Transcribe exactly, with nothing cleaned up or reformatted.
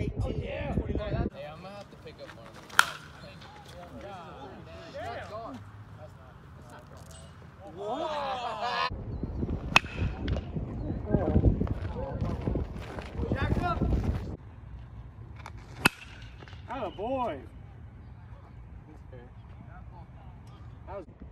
eighteen, oh, yeah. twenty-nine. Hey, I'm gonna have to pick up one of them. That's gone. That's not gone. Whoa! Jack up! Oh boy! That was